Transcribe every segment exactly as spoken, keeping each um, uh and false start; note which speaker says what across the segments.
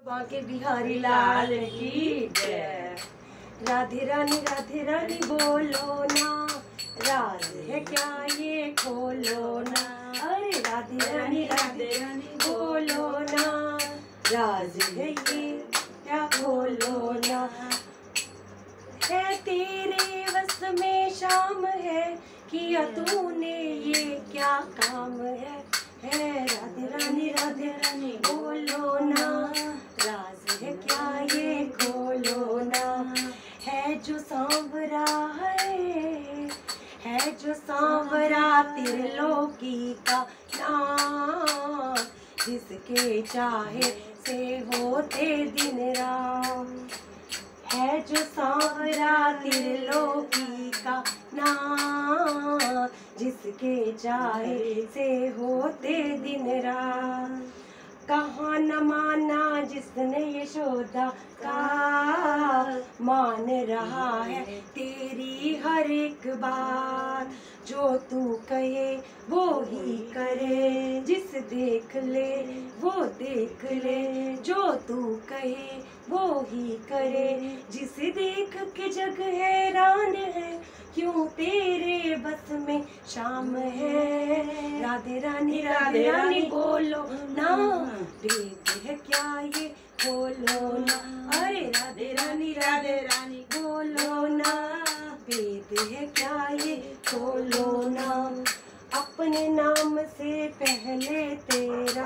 Speaker 1: बांके बिहारी लाल की जय। राधे रानी राधे रानी बोलो ना, राज है क्या ये खोलो ना। अरे राधे रानी राधे रानी बोलो ना, राज है ये क्या खोलो ना। है तेरे बस में शाम है, किया तूने ये क्या काम है। है राधे रानी राधे रानी बोलो ना, राज है क्या ये खोलो ना। है जो सांवरा है, है जो सांवरा त्रिलोकी का नाम, जिसके चाहे से होते दिन रात। है जो सांवरा त्रिलोकी का नाम, जिसके चाहे से होते दिन रात। कहाँ न माना जिसने यशोदा का, मान रहा है तेरी हर एक बात। जो तू कहे वो ही करे, जिस देख ले वो देख ले। जो तू कहे वो ही करे, जिसे देख के जग हैरान है। क्यों तेरे बस में शाम है। राधे रानी राधे रानी बोलो ना, भेद है क्या ये बोलो ना। अरे राधे रानी राधे रानी बोलो ना, भेद है क्या ये बोलो ना। अपने नाम से पहले तेरा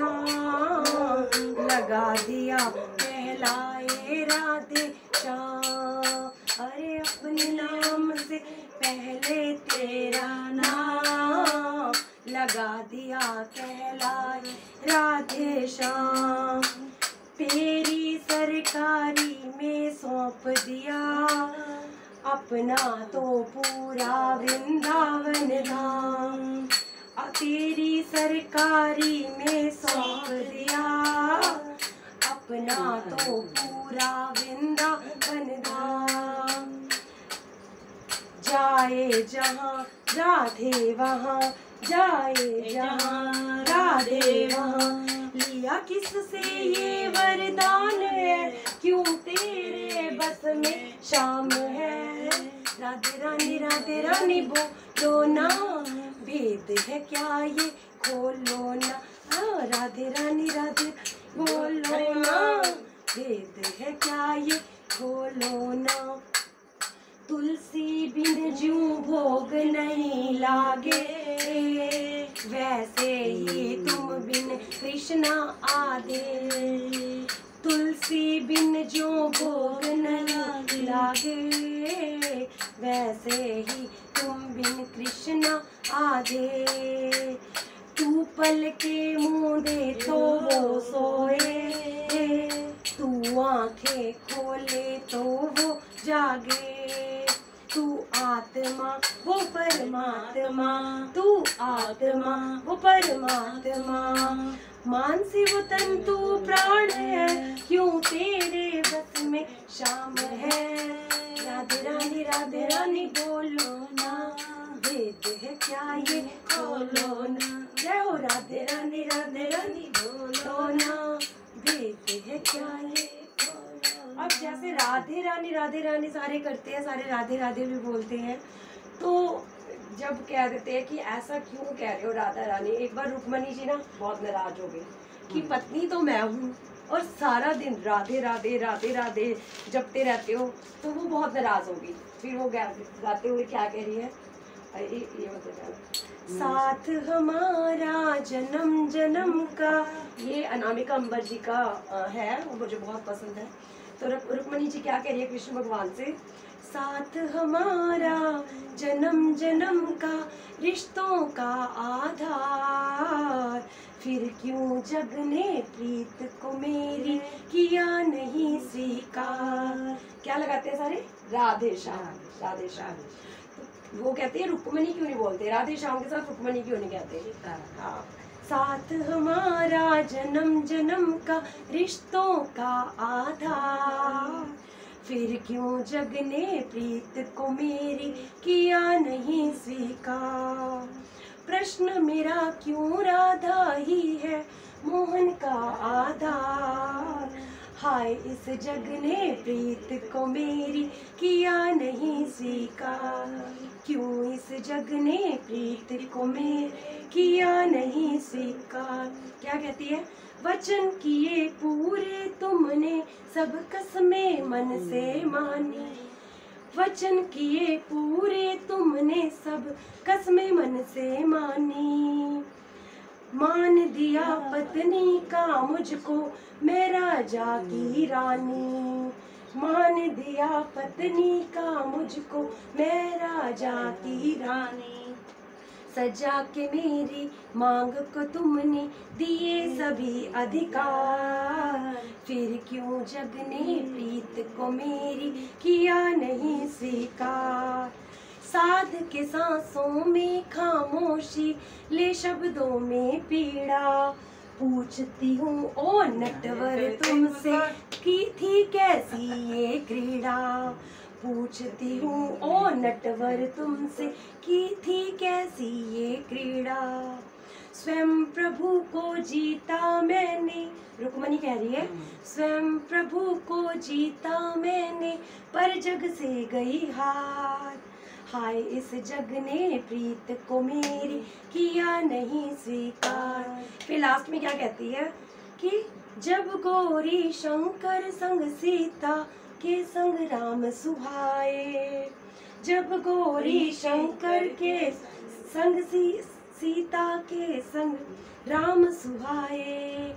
Speaker 1: नाम लगा दिया, कहलाए राधे श्याम। अरे अपने नाम से पहले तेरा नाम लगा दिया, कहलाए राधे श्याम। तेरी सरकारी में सौंप दिया, अपना तो पूरा वृंदावन धाम। तेरी सरकारी में सौंप दिया, अपना तो पूरा वृंदावन धाम। जाए जहाँ राधे वहाँ, जाए जहाँ राधे वहाँ। लिया किससे ये वरदान है, क्यों तेरे बस में शाम है। राधे रानी राधे रानी बोलो ना, भेद है क्या ये खोलो ना। हाँ राधे रानी राधे बोलो ना, भेद है क्या ये खोलो ना। तुलसी बिन ज्यों भोग नहीं लागे, वैसे ही तुम बिन कृष्णा आधे। तुलसी बिन ज्यों भोग नहीं लागे, वैसे ही तुम बिन कृष्णा आधे। तू पल के मूंदे तो वो सोए, तू आंखें खोले तो वो जागे। तू आत्मा वो परमात्मा, तू आत्मा वो परमात्मा। मानसिक तन तू प्राण है, क्यों तेरे बस में शाम है। राधे रानी राधे रानी बोलो ना, भेद है क्या ये खोलो ना। जय हो राधे रानी राधे रानी बोलो ना, भेद है क्या ये। अब जैसे राधे रानी राधे रानी सारे करते हैं, सारे राधे राधे भी बोलते हैं, तो जब कह देते हैं कि ऐसा क्यों कह रहे हो राधा रानी। एक बार रुक्मणी जी ना बहुत नाराज हो गई कि पत्नी तो मैं हूँ और सारा दिन राधे राधे राधे राधे जपते रहते हो, तो वो बहुत नाराज हो गई। फिर वो गाते हुए क्या कह रही है, ये ये मतलब साथ हमारा जन्म जन्म का। ये अनामिका अंबर जी का है, वो मुझे बहुत पसंद है। तो रुक्मणी जी क्या कह रही है कृष्ण भगवान से, साथ हमारा जन्म जन्म का रिश्तों का आधार। फिर क्यों जग ने प्रीत को मेरी किया नहीं स्वीकार। क्या लगाते हैं सारे, राधे श्याम राधे श्याम। वो कहते हैं रुक्मणी क्यों नहीं बोलते, राधे श्याम के साथ रुक्मणी क्यों नहीं कहते। हाँ, साथ हमारा जन्म जन्म का रिश्तों का आधार। फिर क्यों जग ने प्रीत को मेरी किया नहीं स्वीकार। प्रश्न मेरा क्यों राधा ही है मोहन का आधार। हाय इस जग ने प्रीत को मेरी किया नहीं स्वीकार, क्यों इस जग ने प्रीत को मेरी किया नहीं स्वीकार। क्या कहती है? वचन किए पूरे तुमने सब कसमें मन से मानी, वचन किए पूरे तुमने सब कसमें मन से मानी। मान दिया पत्नी का मुझको मैं राजा की रानी, मान दिया पत्नी का मुझको मैं राजा की रानी। सजा के मेरी मांग को तुमने दिए सभी अधिकार, फिर क्यों जग ने प्रीत को मेरी किया नहीं स्वीकार। साध के सांसों में खामोशी ले शब्दों में पीड़ा, पूछती हूँ ओ नटवर तुमसे की थी कैसी ये क्रीड़ा, पूछती हूँ ओ नटवर तुमसे की थी कैसी ये क्रीड़ा। स्वयं प्रभु को जीता मैंने, रुक्मणी कह रही है, स्वयं प्रभु को जीता मैंने पर जग से गई हार। हाय इस जग ने प्रीत को मेरी किया नहीं स्वीकार। फिर लास्ट में क्या कहती है कि जब गौरी शंकर संग सीता के संग राम सुहाए, जब गौरी शंकर के संग सी, सीता के संग राम सुहाए।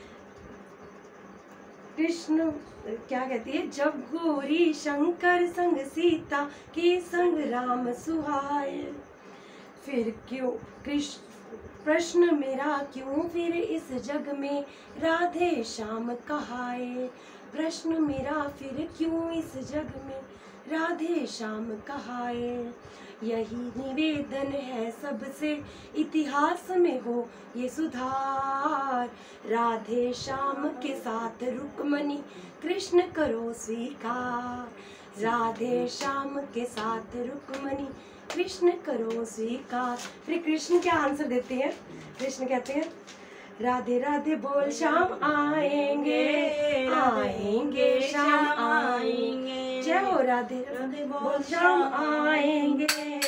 Speaker 1: कृष्ण क्या कहती है? जब गौरी शंकर संग सीता के संग राम सुहाए, फिर क्यों कृष्ण प्रश्न मेरा क्यों फिर इस जग में राधे श्याम कहाए, प्रश्न मेरा फिर क्यों इस जग में राधे श्याम कहाए। यही निवेदन है सबसे इतिहास में हो ये सुधार, राधे श्याम के साथ रुक्मणी कृष्ण करो स्वीकार, राधे श्याम के साथ रुक्मणी कृष्ण करो स्वीकार। फिर कृष्ण क्या आंसर देते हैं? कृष्ण कहते हैं राधे राधे बोल श्याम आएंगे, आएंगे श्याम आएंगे, जय हो राधे राधे बोल श्याम आएंगे,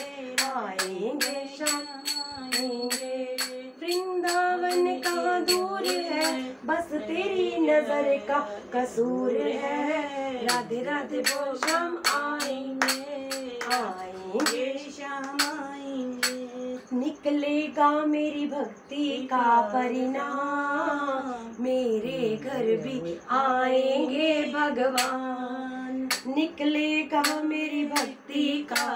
Speaker 1: आएंगे श्याम आएंगे। वृंदावन कहाँ दूर है, बस तेरी नजर का कसूर है, राधे राधे बोल श्याम आएंगे, आएंगे श्याम आएंगे। निकलेगा मेरी भक्ति का परिणाम, मेरे घर भी आएंगे भगवान, निकलेगा मेरी भक्ति का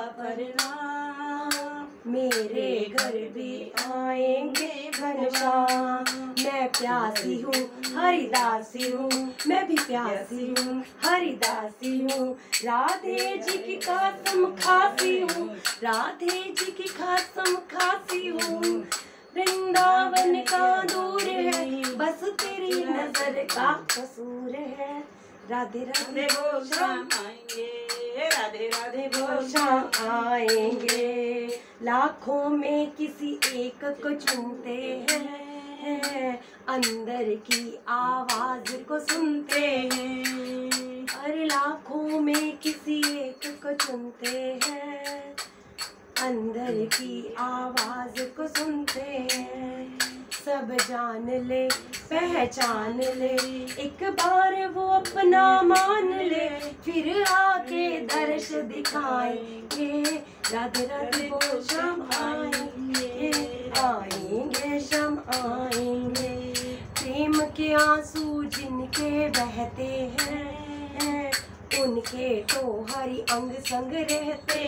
Speaker 1: परिणाम, मेरे घर भी आएंगे भगवान। मैं प्यासी हूँ हरिदासी हूँ, मैं भी प्यासी हूँ हरिदासी हूँ, राधे जी की कसम खासी हूँ, राधे जी की कसम खासी हूँ। वृंदावन का दूर है, बस तेरी नजर का कसूर है, राधे राधे बोल श्याम आएंगे, राधे राधे बोल श्याम आएंगे। लाखों में किसी एक को चुनते हैं, अंदर की आवाज को सुनते हैं, अरे लाखों में किसी एक को चुनते हैं, अंदर की आवाज को सुनते हैं। सब जान ले पहचान ले, एक बार वो अपना मान ले, फिर आके दर्श दिखाएंगे, राधे राधे बोल श्याम आएंगे, आएंगे श्याम आएंगे। प्रेम के आंसू जिनके बहते हैं, उनके तो हरि अंग संग रहते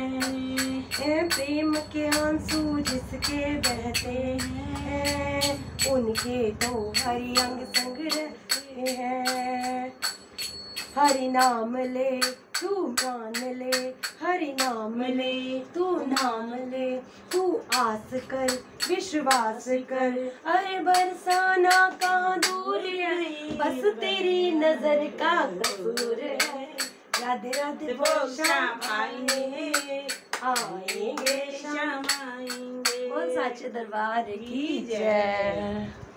Speaker 1: हैं, प्रेम के आंसू जिसके बहते हैं, उनके तो हरि अंग संग रहते हैं। हरि नाम ले तू प्राण ले, हरि नाम ले तू नाम ले, तू आस कर विश्वास कर, अरे बरसाना कहाँ दूर है, बस तेरी नजर का कसूर है, राधे राधे बोल श्याम आएंगे, आएंगे श्याम आएंगे। बोल साचे दरबार की जय।